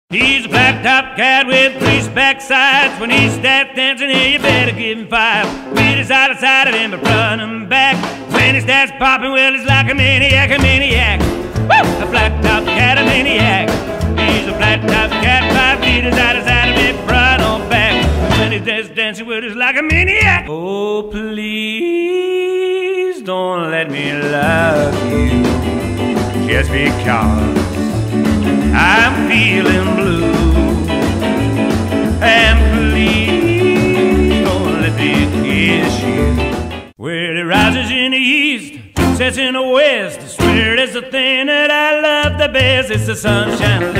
He's a black-top cat with greased backsides. When he starts dancing, yeah, you better give him five. Beat is out of sight of him, but run him back. When he starts popping, well, he's like a maniac, a maniac. Woo! A black-top cat, a maniac. He's a black-top cat, 5 feet is out of sight of him, run on back. When he starts dancing, well, he's like a maniac. Oh, please don't let me love you just because I'm feeling blue. And please don't let me kiss you. Well, it rises in the east, sets in the west. I swear it's the thing that I love the best. It's the sunshine